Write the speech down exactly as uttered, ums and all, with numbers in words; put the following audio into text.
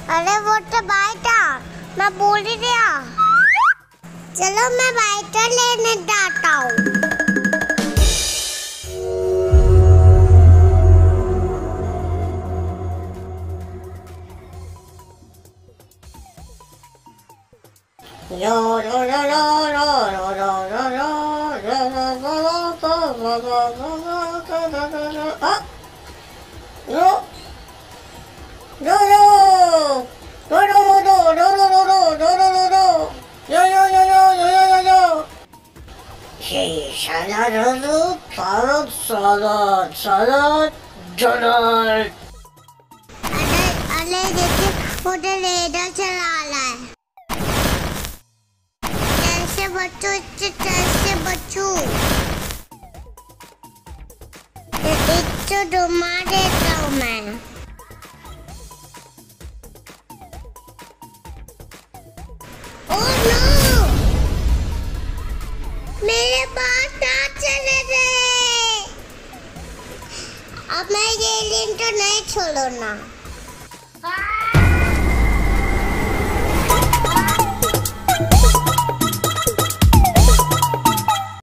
अरे वो तो बाइटा मैं बोल ही दिया। चलो मैं बाइटा लेने जाता हूँ। यो रो रो रो रो रो रो रो रो अरे देखिए मुझे रेडर चला रहा है। कैसे बचूं इससे, कैसे बचूं? इसको डुबा देता हूँ मैं। ओह नो, मेरे पास ना चले गए। अब मैं ये लिंक तो नहीं छोड़ूंगा।